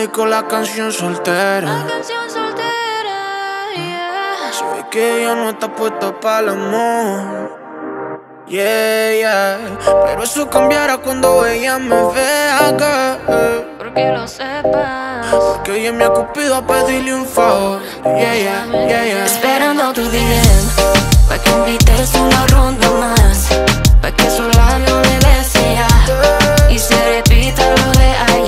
disco la canción soltera. La canción soltera, yeah. Se ve que ella no está puesta para el amor. Yeah, yeah. Pero eso cambiará cuando ella me vea, girl. Porque lo sepas. Porque ella me ha cupido a pedirle un favor. Yeah, yeah, yeah, yeah. Esperando tu DM pa' que invites una ronda más, pa' que su labio me desea y se repita lo de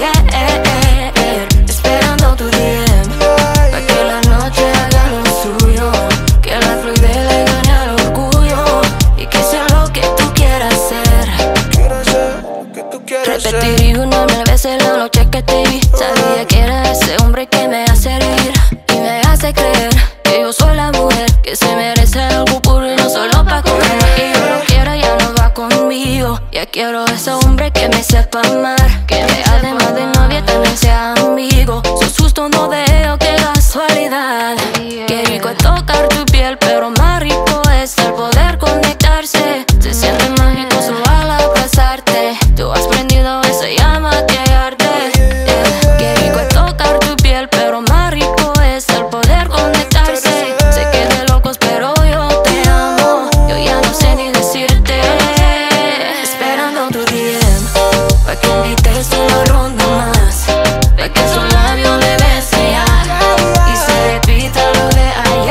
ayer. Esperando tu DM pa' que la noche haga lo suyo, que la fluidez le gane al orgullo y que sea lo que tú quieras hacer. Quiero ser lo que tú quieras ser. Repetiría 1000 veces la noche que te vi. Sabía que era ese hombre que me hace reír y me hace creer que yo soy la mujer que se merece algo puro y no solo pa' comer. Y yo lo quiero, ya no va conmigo. Ya quiero ese hombre que me sepa amar, que me además de novia también sea amigo. Su susto no veo, qué casualidad. Qué rico es tocar tu piel, pero más rico es el poder conectarse. Se siente mágico solo al abrazarte. Tú has prendido esa llama que arde. Qué rico es tocar tu piel, pero más rico es el poder conectarse. Sé que de locos, pero yo te amo. Yo ya no sé ni decirte. Esperando tu DM pa' que invites una ronda más, pa' que su labio me bese ya y se repita lo de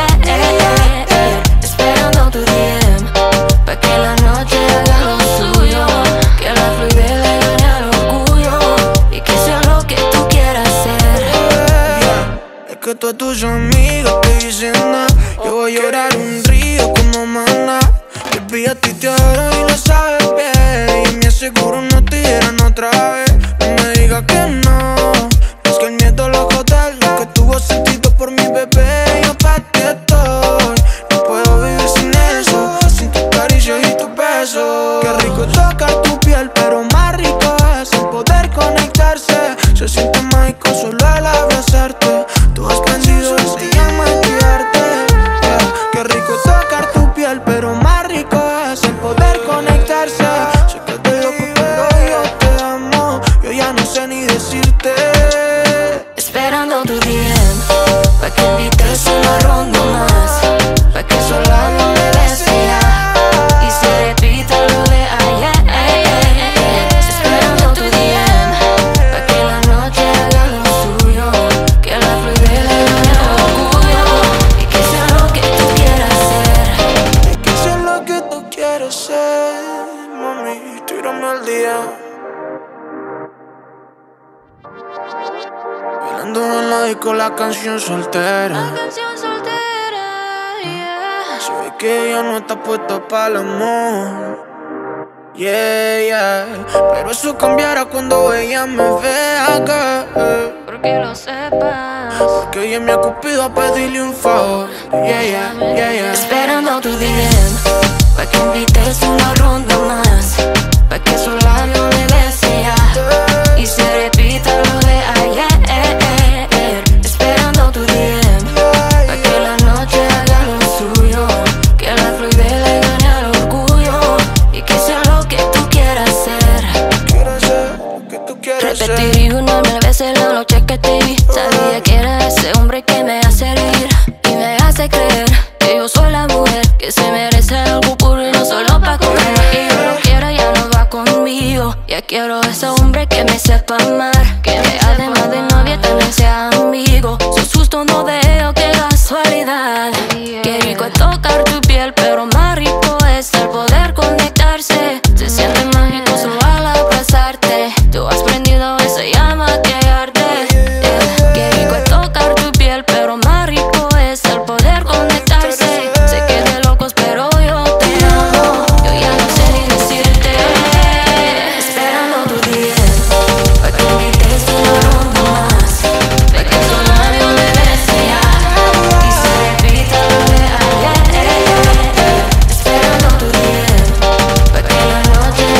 ayer. Esperando tu DM pa' que la noche haga lo suyo, que la fluidez le gane al orgullo y que sea lo que tú quieras hacer. Es que todas tus amigas te dicen nada. Yo voy a llorar un río como maná. Baby, a ti te adoro y lo sabes bien. Y me aseguro no te dieran otra vez. No me digas que no. Es que el miedo lo jode. Lo que tuvo sentido por mi bebé, yo pa' ti estoy. No puedo vivir sin eso, sin tus caricias y tus besos. Qué rico es tocar tu piel, pero más rico es el poder conectarse. Se siente mágico solo al abrazarte. Tú has prendido esa llama en tu arte. Yeah. Qué rico es tocar tu piel, pero más rico es el poder conectarse. Sé que te loco, pero yo te amo. Yo ya no sé ni decirte. Esperando tu DM pa' que invites una ronda más, pa' que su labio me bese ya y se repita lo de ayer. Esperando tu DM pa' que la noche haga lo suyo, que la fluidez le gane al orgullo y que sea lo que tú quieras hacer. Que sea lo que tú quieras ser, mami, tírame al día. Bailando en la disco la canción soltera. La canción soltera, yeah. Se ve que ella no está puesta para el amor. Yeah, yeah. Pero eso cambiará cuando ella me vea, girl. Porque lo sepas. Porque ella me ha cupido a pedirle un favor. Yeah, yeah, yeah, yeah. Esperando tu DM pa' que invites una ronda más, pa' que su labio me bese ya y se repita lo de ayer. Esperando tu DM pa' que la noche haga lo suyo, que la fluidez le gane al orgullo y que sea lo que tú quieras hacer. Quiero ser lo que tú quieras ser. Repetiría 1000 veces la noche que te vi. Sabía que era ese hombre que me hace reír y me hace creer que yo soy la mujer que se merece algo puro y no solo pa' comer. Y yo lo quiero, ya no va conmigo. Ya quiero ese hombre que me sepa amar, que me además de novia también sea amigo. Su susto no veo, qué casualidad. Qué rico es tocar tu piel, pero más rico es el poder conectarse. Se siente mágico solo al abrazarte. Tú has prendido esa llama que arde. Qué rico es tocar tu piel, pero más rico es el poder conectarse. Sé que de locos, pero yo te amo. Yo ya no sé ni decirte. Esperando tu DM pa' que invites una ronda más, pa' que su labio me bese ya y se repita lo de ayer. Esperando tu DM pa' que la noche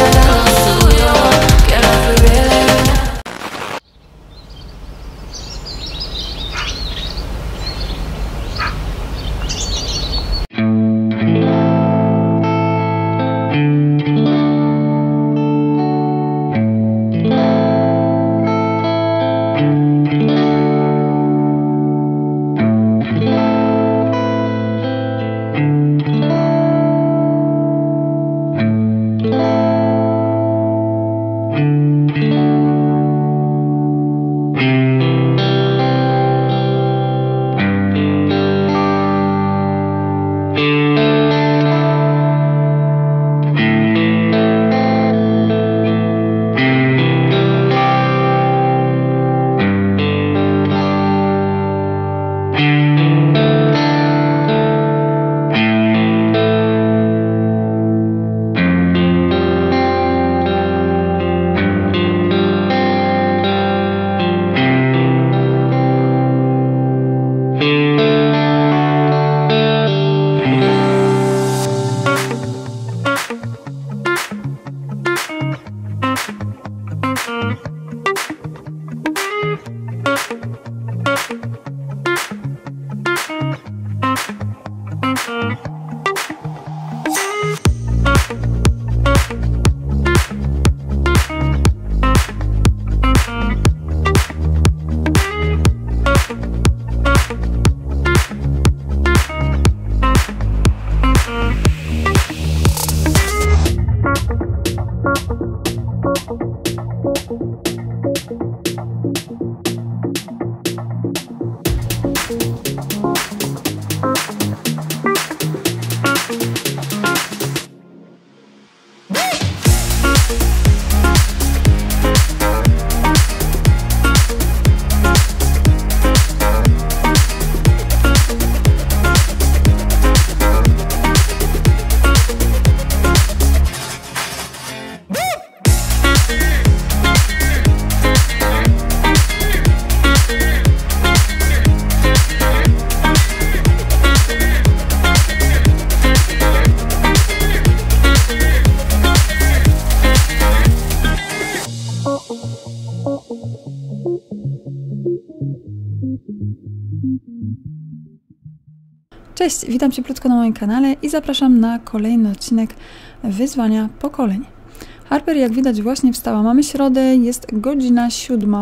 Cześć, witam Cię krótko na moim kanale i zapraszam na kolejny odcinek Wyzwania Pokoleń. Harper, jak widać, właśnie wstała. Mamy środę, jest godzina 7.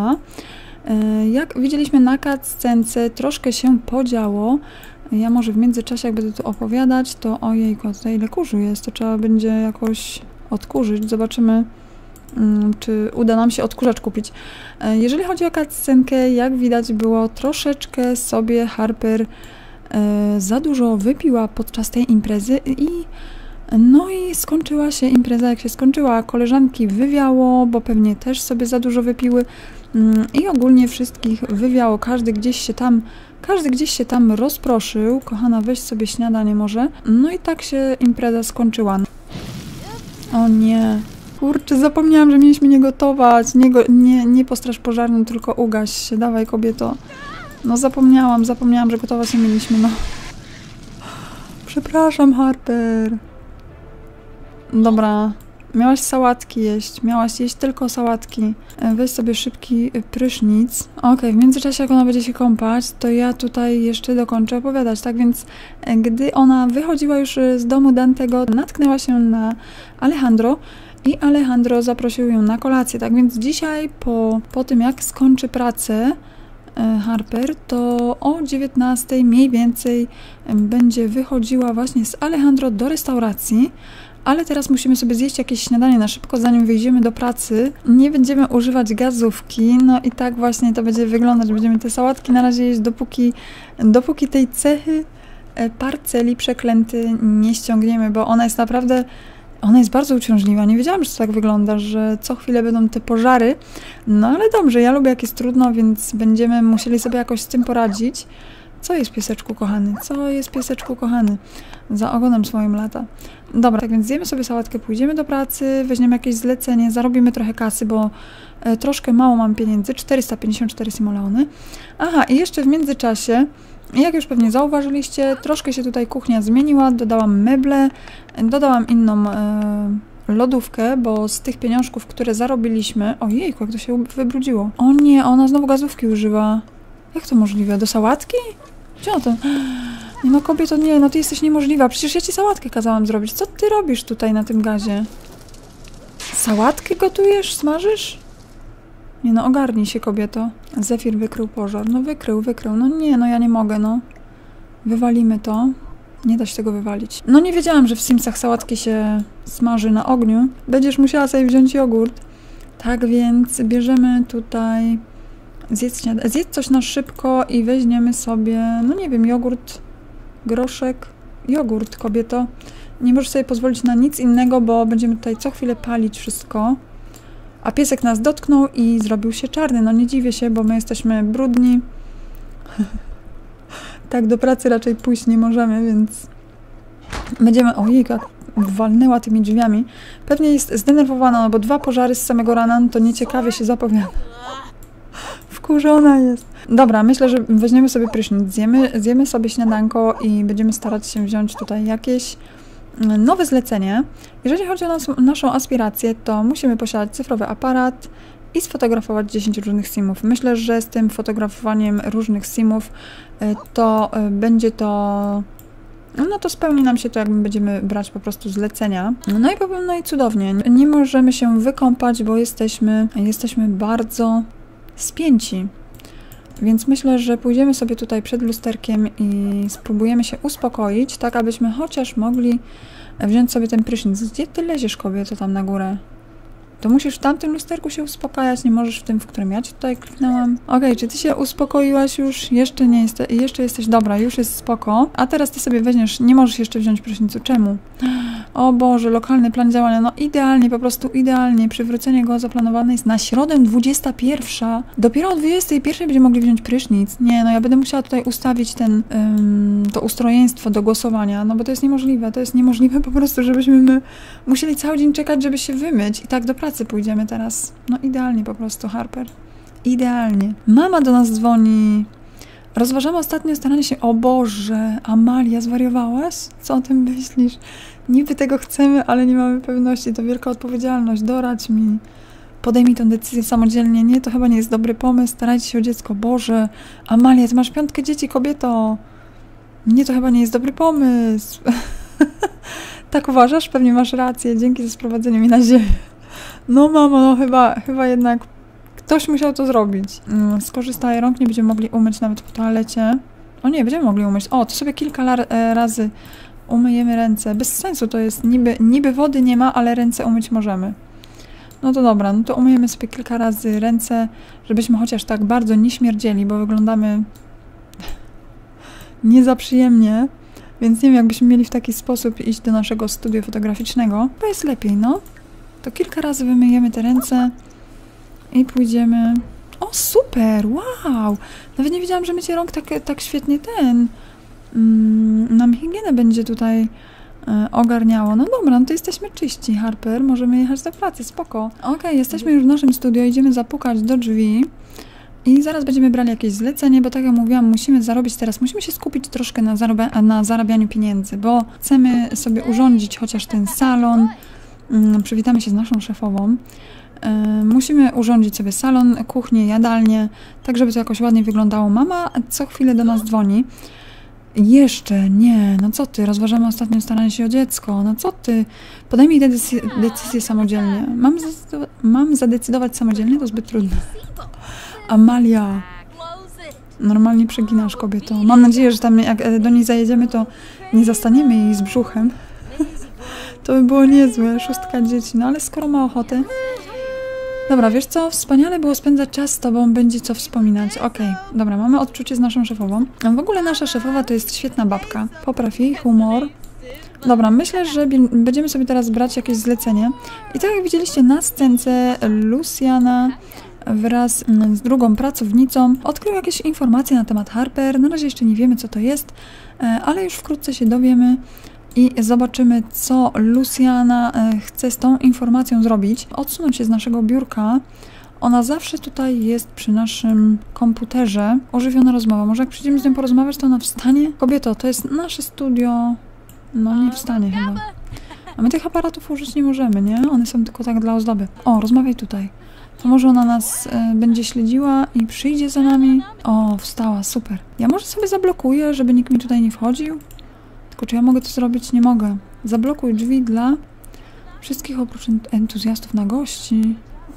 Jak widzieliśmy na cutscence, troszkę się podziało. Ja może w międzyczasie, jak będę tu opowiadać, to ojejku, tutaj ile kurzu jest, to trzeba będzie jakoś odkurzyć. Zobaczymy, czy uda nam się odkurzacz kupić. Jeżeli chodzi o cutscenkę, jak widać, było troszeczkę sobie Harper za dużo wypiła podczas tej imprezy i skończyła się impreza, jak się skończyła. Koleżanki wywiało, bo pewnie też sobie za dużo wypiły i ogólnie wszystkich wywiało. Każdy gdzieś się tam rozproszył. Kochana, weź sobie śniadanie może. No i tak się impreza skończyła. O nie, kurczę, zapomniałam, że mieliśmy nie gotować. Nie po straż pożarnym, tylko ugaś się. Dawaj, kobieto. No zapomniałam, że gotować nie mieliśmy, no. Przepraszam, Harper. Dobra, miałaś sałatki jeść, miałaś jeść tylko sałatki. Weź sobie szybki prysznic. Okej, w międzyczasie, jak ona będzie się kąpać, to ja tutaj jeszcze dokończę opowiadać. Tak więc, gdy ona wychodziła już z domu Dantego, natknęła się na Alejandro i Alejandro zaprosił ją na kolację. Tak więc dzisiaj, po tym jak skończy pracę Harper, to o 19 mniej więcej będzie wychodziła właśnie z Alejandro do restauracji, ale teraz musimy sobie zjeść jakieś śniadanie na szybko, zanim wyjdziemy do pracy. Nie będziemy używać gazówki, no i tak właśnie to będzie wyglądać. Będziemy te sałatki na razie jeść, dopóki tej cechy parceli przeklęty nie ściągniemy, bo ona jest bardzo uciążliwa. Nie wiedziałam, że to tak wygląda, że co chwilę będą te pożary. No ale dobrze, ja lubię jak jest trudno, więc będziemy musieli sobie jakoś z tym poradzić. Co jest, pieseczku kochany? Co jest, pieseczku kochany? Za ogonem swoim lata. Dobra, tak więc zjemy sobie sałatkę, pójdziemy do pracy, weźmiemy jakieś zlecenie, zarobimy trochę kasy, bo troszkę mało mam pieniędzy. 454 simoleony. Aha, i jeszcze w międzyczasie, jak już pewnie zauważyliście, troszkę się tutaj kuchnia zmieniła, dodałam meble, dodałam inną lodówkę, bo z tych pieniążków, które zarobiliśmy... Ojejku, jak to się wybrudziło. O nie, ona znowu gazówki używa. Jak to możliwe? Do sałatki? Gdzie ona to? Nie no, kobieto, nie, no ty jesteś niemożliwa. Przecież ja ci sałatkę kazałam zrobić. Co ty robisz tutaj na tym gazie? Sałatkę gotujesz? Smażysz? Nie no, ogarnij się, kobieto. Zefir wykrył pożar. No wykrył. No nie, no ja nie mogę, no. Wywalimy to. Nie da się tego wywalić. No nie wiedziałam, że w Simsach sałatki się smaży na ogniu. Będziesz musiała sobie wziąć jogurt. Tak więc bierzemy tutaj... Zjedz coś na szybko i weźmiemy sobie, no nie wiem, jogurt, groszek. Jogurt, kobieto. Nie możesz sobie pozwolić na nic innego, bo będziemy tutaj co chwilę palić wszystko. A piesek nas dotknął i zrobił się czarny. No nie dziwię się, bo my jesteśmy brudni. Tak, do pracy raczej pójść nie możemy, więc będziemy... Ojej, jak walnęła tymi drzwiami. Pewnie jest zdenerwowana, no bo 2 pożary z samego rana, no to nieciekawie się zapowiada. Wkurzona jest. Dobra, myślę, że weźmiemy sobie prysznic, zjemy sobie śniadanko i będziemy starać się wziąć tutaj jakieś nowe zlecenie. Jeżeli chodzi o naszą aspirację, to musimy posiadać cyfrowy aparat i sfotografować 10 różnych simów. Myślę, że z tym fotografowaniem różnych simów to będzie to... No to spełni nam się to, jak my będziemy brać po prostu zlecenia. No i cudownie. Nie możemy się wykąpać, bo jesteśmy bardzo spięci. Więc myślę, że pójdziemy sobie tutaj przed lusterkiem i spróbujemy się uspokoić, tak abyśmy chociaż mogli wziąć sobie ten prysznic. Gdzie ty leziesz, kobieto, tam na górę? To musisz w tamtym lusterku się uspokajać, nie możesz w tym, w którym ja ci tutaj kliknęłam. Okej, czy ty się uspokoiłaś już? Jeszcze nie jeszcze jesteś dobra, już jest spoko. A teraz ty sobie weźmiesz, nie możesz jeszcze wziąć prysznicu. Czemu? O Boże, lokalny plan działania. No idealnie, po prostu idealnie. Przywrócenie go zaplanowane jest na środę 21. Dopiero o 21 będziemy mogli wziąć prysznic. Nie, no ja będę musiała tutaj ustawić to ustrojeństwo do głosowania, no bo to jest niemożliwe. To jest niemożliwe po prostu, żebyśmy musieli cały dzień czekać, żeby się wymyć. I tak do pracy pójdziemy teraz. No idealnie po prostu, Harper. Idealnie. Mama do nas dzwoni. Rozważamy ostatnio staranie się... O Boże, Amalia, zwariowałaś? Co o tym myślisz? Niby tego chcemy, ale nie mamy pewności. To wielka odpowiedzialność. Doradź mi. Podejmij tę decyzję samodzielnie. Nie, to chyba nie jest dobry pomysł. Starajcie się o dziecko. Boże, Amalia, ty masz 5 dzieci, kobieto. Nie, to chyba nie jest dobry pomysł. Tak uważasz? Pewnie masz rację. Dzięki za sprowadzenie mnie na ziemię. No mamo, no chyba jednak ktoś musiał to zrobić. Skorzystaj, rąk nie będziemy mogli umyć nawet w toalecie. O nie, będziemy mogli umyć. O, to sobie kilka razy umyjemy ręce. Bez sensu to jest. Niby wody nie ma, ale ręce umyć możemy. No to dobra, no to umyjemy sobie kilka razy ręce, żebyśmy chociaż tak bardzo nie śmierdzieli, bo wyglądamy nie za przyjemnie. Więc nie wiem, jakbyśmy mieli w taki sposób iść do naszego studia fotograficznego. To jest lepiej, no. To kilka razy wymyjemy te ręce i pójdziemy... O, super! Wow! Nawet nie wiedziałam, że mycie rąk tak świetnie nam higienę będzie tutaj ogarniało. No dobra, no to jesteśmy czyści, Harper. Możemy jechać do pracy, spoko. Okej, jesteśmy już w naszym studio, idziemy zapukać do drzwi i zaraz będziemy brali jakieś zlecenie, bo tak jak mówiłam, musimy zarobić teraz, musimy się skupić troszkę na zarabianiu pieniędzy, bo chcemy sobie urządzić chociaż ten salon. Przywitamy się z naszą szefową. Musimy urządzić sobie salon, kuchnię, jadalnię, tak żeby to jakoś ładnie wyglądało. Mama co chwilę do nas dzwoni. Jeszcze nie, no co ty, rozważamy ostatnio staranie się o dziecko, no co ty, podejmij decyzję samodzielnie. Mam zadecydować samodzielnie? To zbyt trudne. Amalia, normalnie przeginasz, kobieto. Mam nadzieję, że tam jak do niej zajedziemy, to nie zastaniemy jej z brzuchem. To by było niezłe, 6 dzieci, no ale skoro ma ochotę. Dobra, wiesz co? Wspaniale było spędzać czas z tobą, będzie co wspominać. Okej, dobra, mamy odczucie z naszą szefową. W ogóle nasza szefowa to jest świetna babka. Popraw jej humor. Dobra, myślę, że będziemy sobie teraz brać jakieś zlecenie. I tak jak widzieliście na scence, Luciana wraz z drugą pracownicą odkrył jakieś informacje na temat Harper. Na razie jeszcze nie wiemy, co to jest, ale już wkrótce się dowiemy. I zobaczymy, co Luciana chce z tą informacją zrobić. Odsunąć się z naszego biurka. Ona zawsze tutaj jest przy naszym komputerze. Ożywiona rozmowa. Może jak przyjdziemy z nią porozmawiać, to ona wstanie? Kobieto, to jest nasze studio. No nie wstanie chyba. A my tych aparatów użyć nie możemy, nie? One są tylko tak dla ozdoby. O, rozmawiaj tutaj. To może ona nas będzie śledziła i przyjdzie za nami. O, wstała, super. Ja może sobie zablokuję, żeby nikt mi tutaj nie wchodził? Czy ja mogę to zrobić? Nie mogę. Zablokuj drzwi dla wszystkich oprócz entuzjastów na gości.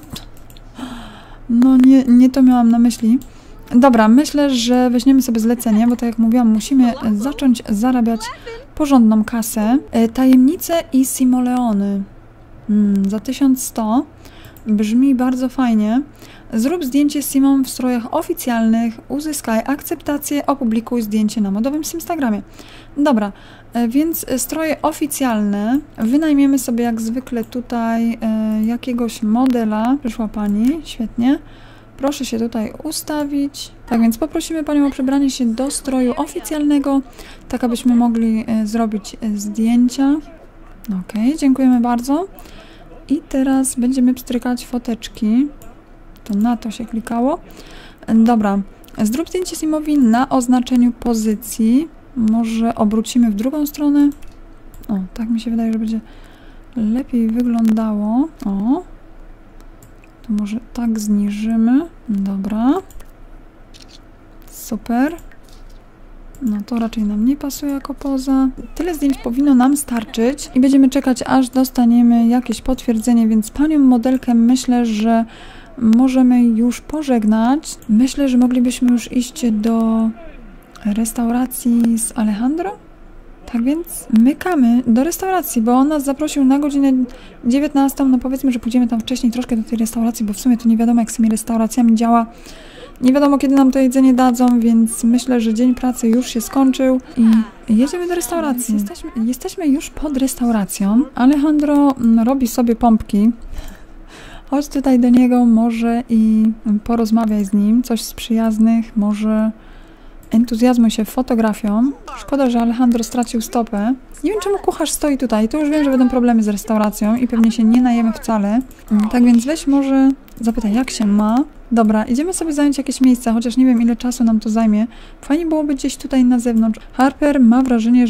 No nie to miałam na myśli. Dobra, myślę, że weźmiemy sobie zlecenie, bo tak jak mówiłam, musimy zacząć zarabiać porządną kasę. Tajemnice i simoleony. Za 1100. Brzmi bardzo fajnie. Zrób zdjęcie z Simą w strojach oficjalnych, uzyskaj akceptację, opublikuj zdjęcie na modowym Instagramie. Dobra, więc stroje oficjalne. Wynajmiemy sobie jak zwykle tutaj jakiegoś modela. Przyszła pani, świetnie. Proszę się tutaj ustawić. Tak więc poprosimy panią o przebranie się do stroju oficjalnego, tak abyśmy mogli zrobić zdjęcia. Okej, dziękujemy bardzo. I teraz będziemy pstrykać foteczki. To na to się klikało. Dobra, zrób zdjęcie Simowi na oznaczeniu pozycji. Może obrócimy w drugą stronę. O, tak mi się wydaje, że będzie lepiej wyglądało. O, to może tak zniżymy. Dobra. Super. No to raczej nam nie pasuje jako poza. Tyle zdjęć powinno nam starczyć i będziemy czekać, aż dostaniemy jakieś potwierdzenie, więc panią modelkę myślę, że możemy już pożegnać. Myślę, że moglibyśmy już iść do restauracji z Alejandro. Tak więc mykamy do restauracji, bo on nas zaprosił na godzinę 19. No powiedzmy, że pójdziemy tam wcześniej troszkę do tej restauracji, bo w sumie to nie wiadomo, jak z tymi restauracjami działa. Nie wiadomo, kiedy nam to jedzenie dadzą, więc myślę, że dzień pracy już się skończył i jedziemy do restauracji. Jesteśmy już pod restauracją. Alejandro robi sobie pompki. Chodź tutaj do niego może i porozmawiaj z nim. Coś z przyjaznych, może entuzjazmuj się fotografią. Szkoda, że Alejandro stracił stopę. Nie wiem, czemu kucharz stoi tutaj. To już wiem, że będą problemy z restauracją i pewnie się nie najemy wcale. Tak więc weź może zapytaj, jak się ma. Dobra, idziemy sobie zająć jakieś miejsce, chociaż nie wiem, ile czasu nam to zajmie. Fajnie byłoby gdzieś tutaj na zewnątrz. Harper ma wrażenie,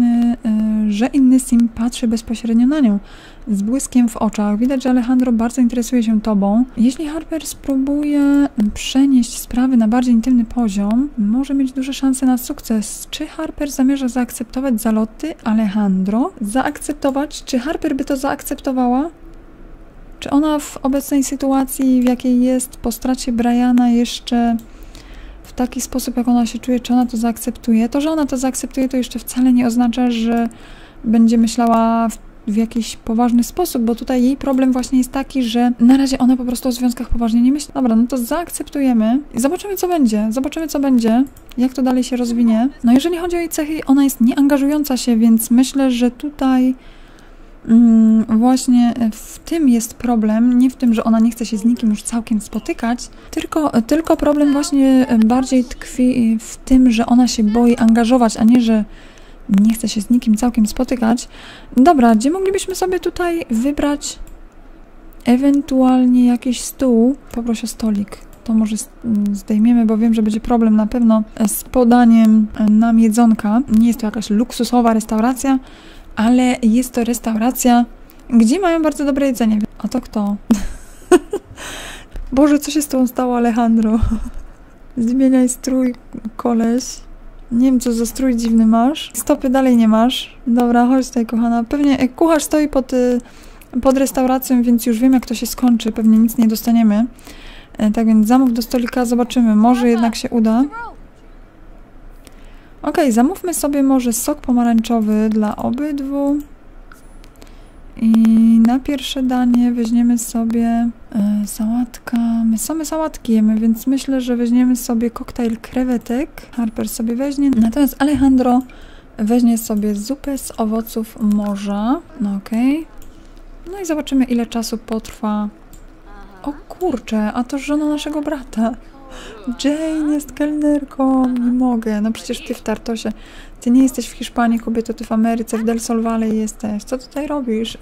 że inny sim patrzy bezpośrednio na nią. Z błyskiem w oczach. Widać, że Alejandro bardzo interesuje się tobą. Jeśli Harper spróbuje przenieść sprawy na bardziej intymny poziom, może mieć duże szanse na sukces. Czy Harper zamierza zaakceptować zaloty Alejandro? Zaakceptować? Czy Harper by to zaakceptowała? Czy ona w obecnej sytuacji, w jakiej jest po stracie Briana jeszcze w taki sposób, jak ona się czuje, czy ona to zaakceptuje? To, że ona to zaakceptuje, to jeszcze wcale nie oznacza, że będzie myślała w jakiś poważny sposób, bo tutaj jej problem właśnie jest taki, że na razie ona po prostu o związkach poważnie nie myśli. Dobra, no to zaakceptujemy i zobaczymy, co będzie. Zobaczymy, co będzie, jak to dalej się rozwinie. No jeżeli chodzi o jej cechy, ona jest nieangażująca się, więc myślę, że tutaj właśnie w tym jest problem, nie w tym, że ona nie chce się z nikim już całkiem spotykać, tylko problem właśnie bardziej tkwi w tym, że ona się boi angażować, a nie, że nie chce się z nikim całkiem spotykać. Dobra, gdzie moglibyśmy sobie tutaj wybrać ewentualnie jakiś stół? Poproszę stolik. To może zdejmiemy, bo wiem, że będzie problem na pewno z podaniem nam jedzonka. Nie jest to jakaś luksusowa restauracja, ale jest to restauracja, gdzie mają bardzo dobre jedzenie. A to kto? Boże, co się z tobą stało, Alejandro? Zmieniaj strój, koleś. Nie wiem, co za strój dziwny masz. Stopy dalej nie masz. Dobra, chodź tutaj, kochana. Pewnie kucharz stoi pod restauracją, więc już wiem, jak to się skończy. Pewnie nic nie dostaniemy. Tak więc zamów do stolika, zobaczymy. Może jednak się uda. Okej, zamówmy sobie może sok pomarańczowy dla obydwu. I na pierwsze danie weźmiemy sobie sałatka. My same sałatki jemy, więc myślę, że weźmiemy sobie koktajl krewetek. Harper sobie weźmie. Natomiast Alejandro weźmie sobie zupę z owoców morza. No okej. No i zobaczymy, ile czasu potrwa. O kurczę, a to żona naszego brata. Jane jest kelnerką, nie mogę. No przecież ty w Tartosie. Ty nie jesteś w Hiszpanii, kobieto, ty w Ameryce, w Del Sol Valley jesteś. Co tutaj robisz?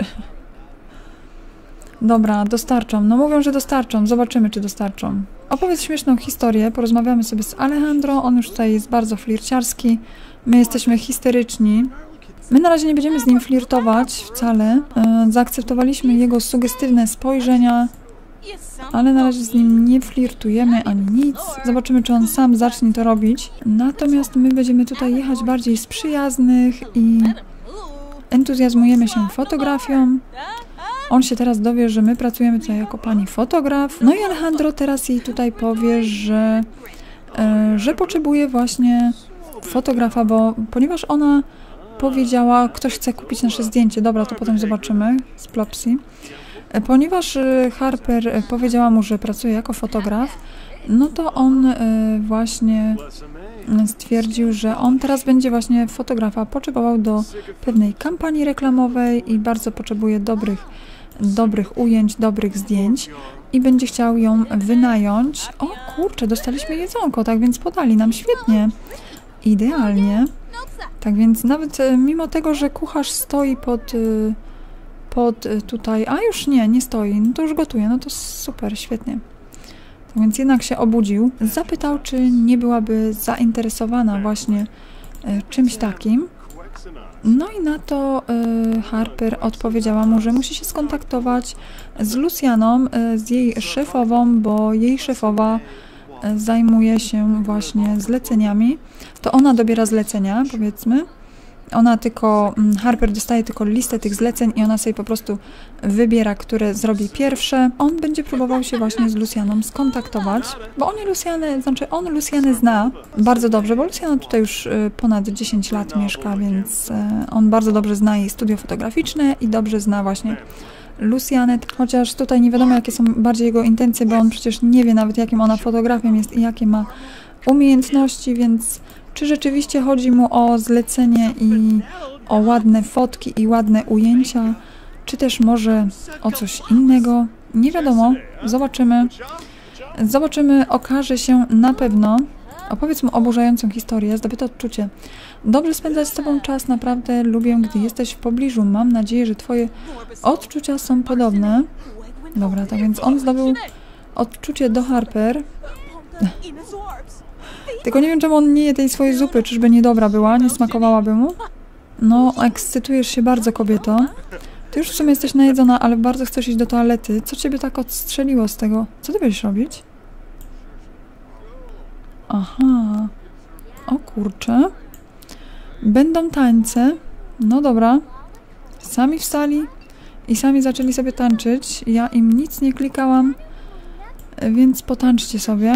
Dobra, dostarczą. No mówią, że dostarczą. Zobaczymy, czy dostarczą. Opowiedz śmieszną historię. Porozmawiamy sobie z Alejandro. On już tutaj jest bardzo flirciarski. My jesteśmy histeryczni. My na razie nie będziemy z nim flirtować wcale. Zaakceptowaliśmy jego sugestywne spojrzenia, ale na razie z nim nie flirtujemy ani nic. Zobaczymy, czy on sam zacznie to robić. Natomiast my będziemy tutaj jechać bardziej z przyjaznych i entuzjazmujemy się fotografią. On się teraz dowie, że my pracujemy tutaj jako pani fotograf. No i Alejandro teraz jej tutaj powie, że potrzebuje właśnie fotografa, ponieważ ona powiedziała, ktoś chce kupić nasze zdjęcie. Dobra, to potem zobaczymy z Plopsy. Ponieważ Harper powiedziała mu, że pracuje jako fotograf, no to on właśnie stwierdził, że on teraz będzie właśnie fotografa potrzebował do pewnej kampanii reklamowej i bardzo potrzebuje dobrych ujęć, dobrych zdjęć i będzie chciał ją wynająć. O kurczę, dostaliśmy jedzonko, tak więc podali nam świetnie, idealnie. Tak więc nawet mimo tego, że kucharz stoi pod tutaj, a już nie stoi, no to już gotuje, no to super, świetnie. Tak więc jednak się obudził, zapytał, czy nie byłaby zainteresowana właśnie czymś takim. No i na to Harper odpowiedziała mu, że musi się skontaktować z Lucianą, z jej szefową, bo jej szefowa zajmuje się właśnie zleceniami. To ona dobiera zlecenia, powiedzmy. Ona tylko, Harper dostaje tylko listę tych zleceń i ona sobie po prostu wybiera, które zrobi pierwsze. On będzie próbował się właśnie z Lucianą skontaktować, bo on Lucianę zna bardzo dobrze, bo Luciana tutaj już ponad 10 lat mieszka, więc on bardzo dobrze zna jej studio fotograficzne i dobrze zna właśnie Lucianę, chociaż tutaj nie wiadomo, jakie są bardziej jego intencje, bo on przecież nie wie nawet, jakim ona fotografem jest i jakie ma umiejętności, więc czy rzeczywiście chodzi mu o zlecenie i o ładne fotki i ładne ujęcia, czy też może o coś innego? Nie wiadomo, zobaczymy. Zobaczymy, okaże się na pewno. Opowiedz mu oburzającą historię, zdobyte odczucie. Dobrze spędzać z tobą czas, naprawdę lubię, gdy jesteś w pobliżu. Mam nadzieję, że twoje odczucia są podobne. Dobra, tak więc on zdobył odczucie do Harper. Tylko nie wiem, czemu on nie je tej swojej zupy. Czyżby niedobra była? Nie smakowałaby mu? No, ekscytujesz się bardzo, kobieto. Ty już w sumie jesteś najedzona, ale bardzo chcesz iść do toalety. Co ciebie tak odstrzeliło z tego? Co ty będziesz robić? Aha. O kurczę. Będą tańce. No dobra. Sami wstali i sami zaczęli sobie tańczyć. Ja im nic nie klikałam, więc potańczcie sobie.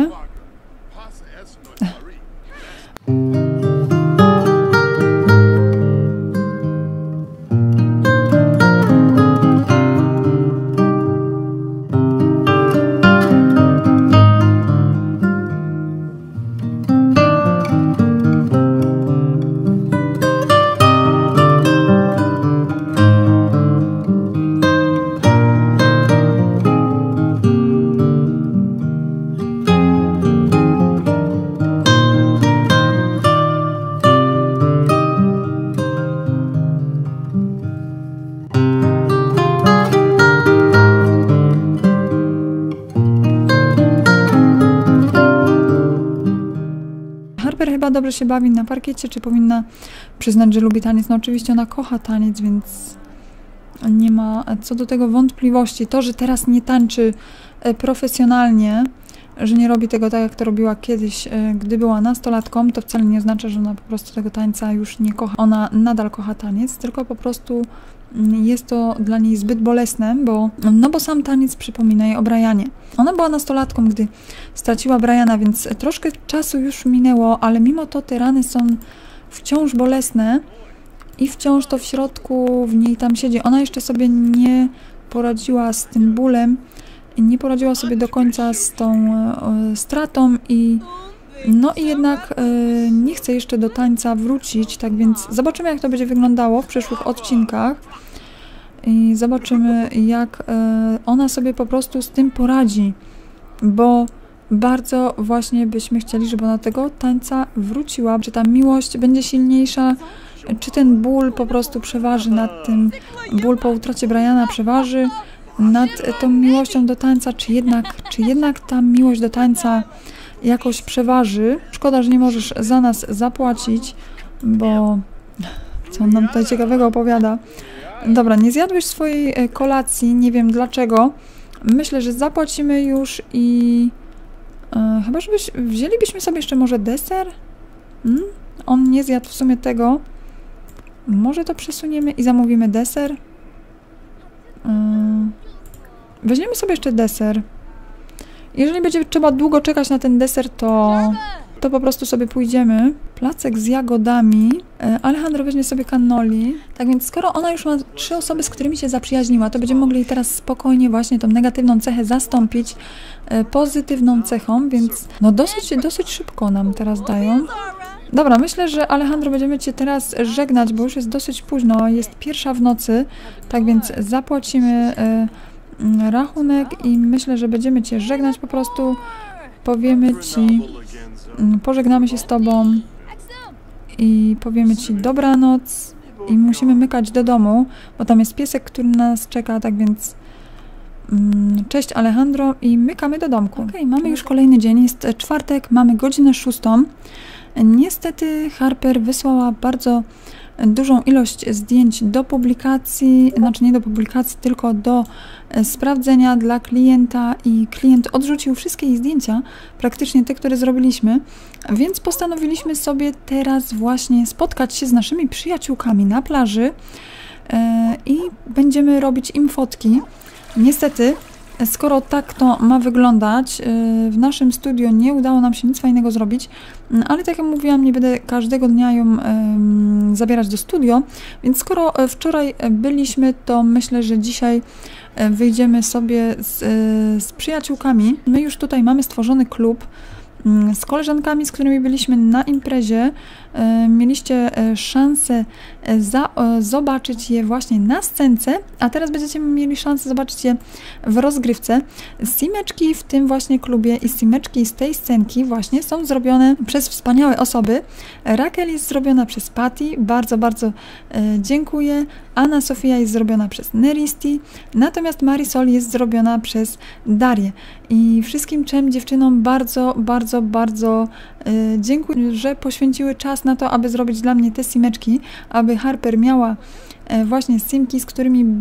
Chyba dobrze się bawi na parkiecie, czy powinna przyznać, że lubi taniec? No oczywiście ona kocha taniec, więc nie ma co do tego wątpliwości. To, że teraz nie tańczy profesjonalnie, że nie robi tego tak, jak to robiła kiedyś, gdy była nastolatką, to wcale nie oznacza, że ona po prostu tego tańca już nie kocha. Ona nadal kocha taniec, tylko po prostu jest to dla niej zbyt bolesne, bo sam taniec przypomina jej o Brianie. Ona była nastolatką, gdy straciła Briana, więc troszkę czasu już minęło, ale mimo to te rany są wciąż bolesne i wciąż to w środku w niej tam siedzi. Ona jeszcze sobie nie poradziła z tym bólem, nie poradziła sobie do końca z tą stratą i jednak nie chce jeszcze do tańca wrócić, tak więc zobaczymy, jak to będzie wyglądało w przyszłych odcinkach i zobaczymy, jak ona sobie po prostu z tym poradzi, bo bardzo właśnie byśmy chcieli, żeby ona do tego tańca wróciła. Czy ta miłość będzie silniejsza, czy ten ból po prostu przeważy nad tym, ból po utracie Briana przeważy nad tą miłością do tańca, czy jednak ta miłość do tańca jakoś przeważy. Szkoda, że nie możesz za nas zapłacić, bo co on nam tutaj ciekawego opowiada. Dobra, nie zjadłeś swojej kolacji, nie wiem dlaczego. Myślę, że zapłacimy już i chyba, wzięlibyśmy sobie jeszcze może deser? On nie zjadł w sumie tego. Może to przesuniemy i zamówimy deser. Weźmiemy sobie jeszcze deser. Jeżeli będzie trzeba długo czekać na ten deser, to po prostu sobie pójdziemy. Placek z jagodami. Alejandro weźmie sobie cannoli. Tak więc skoro ona już ma 3 osoby, z którymi się zaprzyjaźniła, to będziemy mogli teraz spokojnie właśnie tą negatywną cechę zastąpić pozytywną cechą, więc no dosyć szybko nam teraz dają. Dobra, myślę, że Alejandro będziemy cię teraz żegnać, bo już jest dosyć późno, jest 1:00 w nocy, tak więc zapłacimy rachunek i myślę, że będziemy cię żegnać po prostu. Powiemy ci, pożegnamy się z tobą i powiemy ci dobranoc i musimy mykać do domu, bo tam jest piesek, który na nas czeka, tak więc cześć Alejandro i mykamy do domku. Okej, mamy już kolejny dzień, jest czwartek, mamy godzinę 6. Niestety Harper wysłała bardzo dużą ilość zdjęć do publikacji, znaczy nie do publikacji, tylko do sprawdzenia dla klienta i klient odrzucił wszystkie jej zdjęcia, praktycznie te, które zrobiliśmy, więc postanowiliśmy sobie teraz właśnie spotkać się z naszymi przyjaciółkami na plaży i będziemy robić im fotki. Niestety, skoro tak to ma wyglądać, w naszym studio nie udało nam się nic fajnego zrobić, ale tak jak mówiłam, nie będę każdego dnia ją zabierać do studio, więc skoro wczoraj byliśmy, to myślę, że dzisiaj wyjdziemy sobie z przyjaciółkami. My już tutaj mamy stworzony klub z koleżankami, z którymi byliśmy na imprezie. Mieliście szansę zobaczyć je właśnie na scence, a teraz będziecie mieli szansę zobaczyć je w rozgrywce. Simeczki w tym właśnie klubie i simeczki z tej scenki właśnie są zrobione przez wspaniałe osoby. Raquel jest zrobiona przez Patty, bardzo, bardzo dziękuję. Anna Sofia jest zrobiona przez Neristi, natomiast Marisol jest zrobiona przez Darię. I wszystkim trzem dziewczynom bardzo, bardzo, bardzo dziękuję, że poświęciły czas na to, aby zrobić dla mnie te simeczki, aby Harper miała właśnie simki, z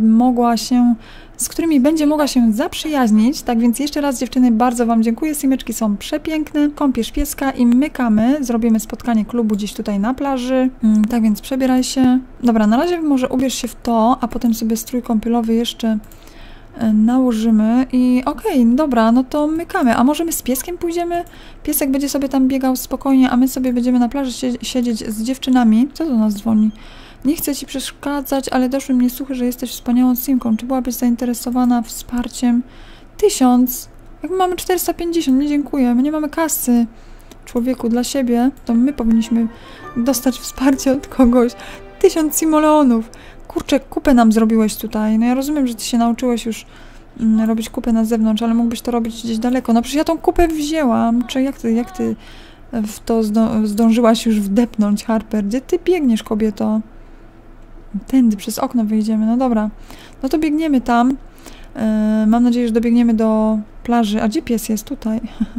którymi będzie mogła się zaprzyjaźnić. Tak więc jeszcze raz, dziewczyny, bardzo Wam dziękuję. Simeczki są przepiękne. Kąpiesz pieska i mykamy. Zrobimy spotkanie klubu gdzieś tutaj na plaży. Tak więc przebieraj się. Dobra, na razie może ubierz się w to, a potem sobie strój kąpielowy jeszcze nałożymy i okej, dobra, no to mykamy. A może my z pieskiem pójdziemy? Piesek będzie sobie tam biegał spokojnie, a my sobie będziemy na plaży siedzieć z dziewczynami. Co do nas dzwoni? Nie chcę Ci przeszkadzać, ale doszły mnie słuchy, że jesteś wspaniałą simką. Czy byłabyś zainteresowana wsparciem? 1000. Jak my mamy 450, nie dziękuję. My nie mamy kasy. Człowieku, dla siebie to my powinniśmy dostać wsparcie od kogoś. 1000 simoleonów. Kurczę, kupę nam zrobiłeś tutaj. No ja rozumiem, że Ty się nauczyłeś już robić kupę na zewnątrz, ale mógłbyś to robić gdzieś daleko. No przecież ja tą kupę wzięłam. Czy jak ty w to zdążyłaś już wdepnąć, Harper? Gdzie Ty biegniesz, kobieto? Tędy, przez okno wyjdziemy. No dobra. No to biegniemy tam. Mam nadzieję, że dobiegniemy do plaży. A gdzie pies jest? Tutaj.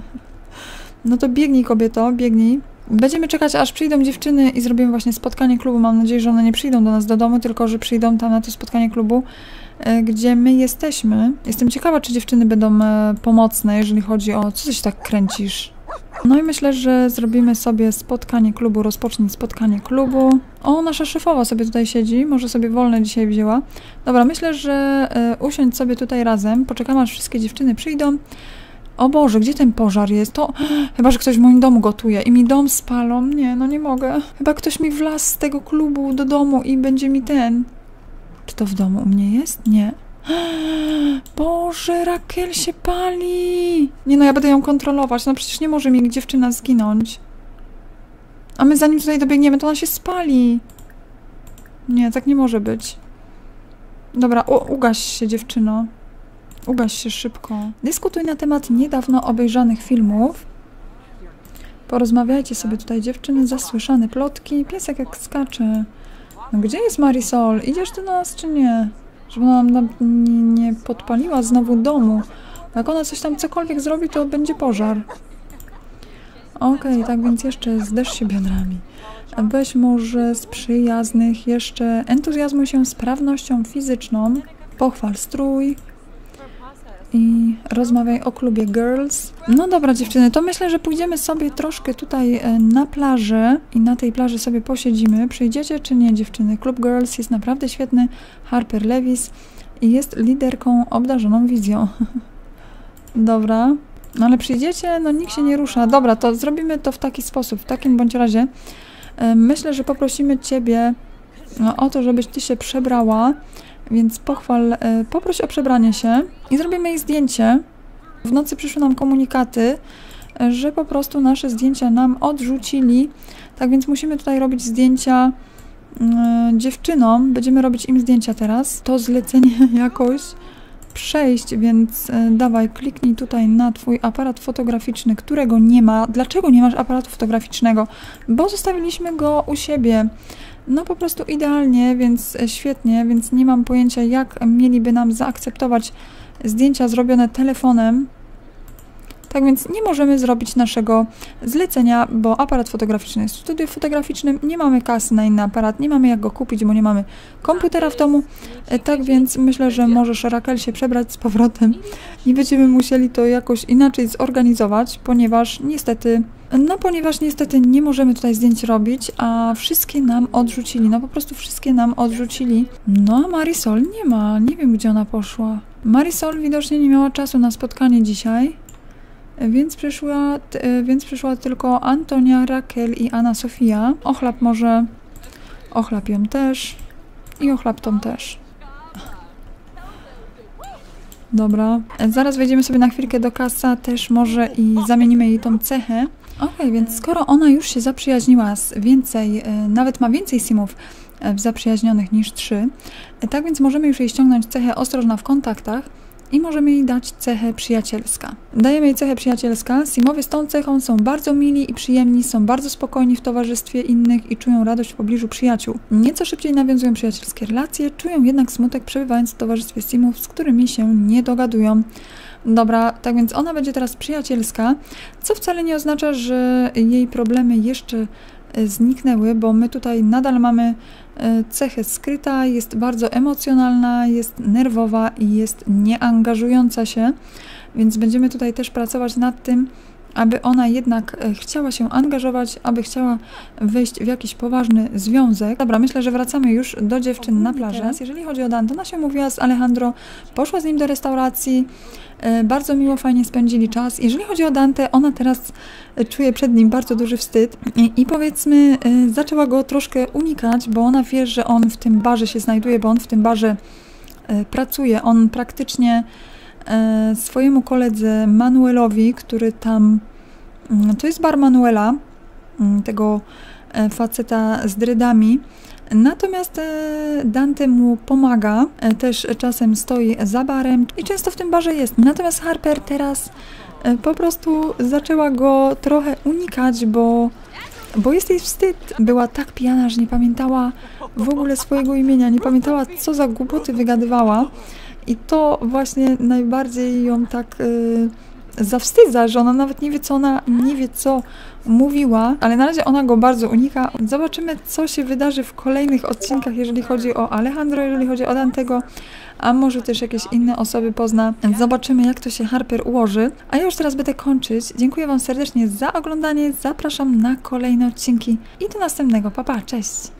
No to biegnij, kobieto, biegnij. Będziemy czekać, aż przyjdą dziewczyny i zrobimy właśnie spotkanie klubu. Mam nadzieję, że one nie przyjdą do nas do domu, tylko że przyjdą tam na to spotkanie klubu, gdzie my jesteśmy. Jestem ciekawa, czy dziewczyny będą pomocne, jeżeli chodzi o... Co ty się tak kręcisz? No i myślę, że zrobimy sobie spotkanie klubu, rozpocznij spotkanie klubu. O, nasza szefowa sobie tutaj siedzi, może sobie wolne dzisiaj wzięła. Dobra, myślę, że usiądź sobie tutaj razem, poczekamy, aż wszystkie dziewczyny przyjdą. O Boże, gdzie ten pożar jest? To chyba, że ktoś w moim domu gotuje i mi dom spalą. Nie, no nie mogę. Chyba ktoś mi wlazł z tego klubu do domu i będzie mi ten... Czy to w domu u mnie jest? Nie. Boże, Raquel się pali. Nie no, ja będę ją kontrolować. No przecież nie może mi dziewczyna zginąć. A my zanim tutaj dobiegniemy, to ona się spali. Nie, tak nie może być. Dobra, ugaś się, dziewczyno. Ugaś się szybko. Dyskutuj na temat niedawno obejrzanych filmów. Porozmawiajcie sobie tutaj, dziewczyny, zasłyszane plotki. Piesek jak skacze. No gdzie jest Marisol? Idziesz do nas, czy nie? Żeby ona nam nie podpaliła znowu domu. Jak ona coś tam cokolwiek zrobi, to będzie pożar. Okej, tak więc jeszcze zderz się biodrami. Weź może z przyjaznych jeszcze entuzjazmuj się sprawnością fizyczną. Pochwal strój. I rozmawiaj o klubie Girls. No dobra, dziewczyny, to myślę, że pójdziemy sobie troszkę tutaj na plażę i na tej plaży sobie posiedzimy. Przyjdziecie czy nie, dziewczyny? Klub Girls jest naprawdę świetny. Harper Lewis i jest liderką obdarzoną wizją. Dobra. No ale przyjdziecie? No nikt się nie rusza. Dobra, to zrobimy to w taki sposób. W takim bądź razie myślę, że poprosimy Ciebie o to, żebyś Ty się przebrała. Więc poproś o przebranie się i zrobimy jej zdjęcie. W nocy przyszły nam komunikaty, że po prostu nasze zdjęcia nam odrzucili. Tak więc musimy tutaj robić zdjęcia dziewczynom. Będziemy robić im zdjęcia teraz. To zlecenie jakoś przejść, więc dawaj, kliknij tutaj na Twój aparat fotograficzny, którego nie ma. Dlaczego nie masz aparatu fotograficznego? Bo zostawiliśmy go u siebie. No po prostu idealnie, więc świetnie, więc nie mam pojęcia, jak mieliby nam zaakceptować zdjęcia zrobione telefonem. Tak więc nie możemy zrobić naszego zlecenia, bo aparat fotograficzny jest w studiu fotograficznym, nie mamy kasy na inny aparat, nie mamy jak go kupić, bo nie mamy komputera w domu. Tak więc myślę, że możesz, Raquel, się przebrać z powrotem i będziemy musieli to jakoś inaczej zorganizować, ponieważ niestety nie możemy tutaj zdjęć robić, a wszystkie nam odrzucili, no po prostu wszystkie nam odrzucili. No a Marisol nie ma, nie wiem gdzie ona poszła. Marisol widocznie nie miała czasu na spotkanie dzisiaj, więc przyszła tylko Antonia, Raquel i Anna Sofia. Ochlap może, ochlap ją też i ochlap tą też. Dobra, zaraz wejdziemy sobie na chwilkę do Kasa też może i zamienimy jej tą cechę. Okej, więc skoro ona już się zaprzyjaźniła z nawet ma więcej simów zaprzyjaźnionych niż 3, tak więc możemy już jej ściągnąć cechę ostrożna w kontaktach i możemy jej dać cechę przyjacielska. Dajemy jej cechę przyjacielska. Simowie z tą cechą są bardzo mili i przyjemni, są bardzo spokojni w towarzystwie innych i czują radość w pobliżu przyjaciół. Nieco szybciej nawiązują przyjacielskie relacje, czują jednak smutek przebywając w towarzystwie simów, z którymi się nie dogadują. Dobra, tak więc ona będzie teraz przyjacielska, co wcale nie oznacza, że jej problemy jeszcze zniknęły, bo my tutaj nadal mamy cechę skryta, jest bardzo emocjonalna, jest nerwowa i jest nieangażująca się, więc będziemy tutaj też pracować nad tym, aby ona jednak chciała się angażować, aby chciała wejść w jakiś poważny związek. Dobra, myślę, że wracamy już do dziewczyn na plażę. Teraz, jeżeli chodzi o Dante, ona się umówiła z Alejandro, poszła z nim do restauracji, bardzo miło, fajnie spędzili czas. Jeżeli chodzi o Dante, ona teraz czuje przed nim bardzo duży wstyd i powiedzmy zaczęła go troszkę unikać, bo ona wie, że on w tym barze się znajduje, bo on w tym barze pracuje. On praktycznie swojemu koledze Manuelowi, który tam, to jest bar Manuela, tego faceta z dreadami, natomiast Dante mu pomaga, też czasem stoi za barem i często w tym barze jest. Natomiast Harper teraz po prostu zaczęła go trochę unikać, bo jest jej wstyd. Była tak pijana, że nie pamiętała w ogóle swojego imienia, nie pamiętała, co za głupoty wygadywała. I to właśnie najbardziej ją tak zawstydza, że ona nawet nie wie, co mówiła, ale na razie ona go bardzo unika. Zobaczymy, co się wydarzy w kolejnych odcinkach, jeżeli chodzi o Alejandro, jeżeli chodzi o Dantego, a może też jakieś inne osoby pozna. Zobaczymy, jak to się Harper ułoży. A ja już teraz będę kończyć. Dziękuję Wam serdecznie za oglądanie, zapraszam na kolejne odcinki i do następnego. Pa, pa, cześć!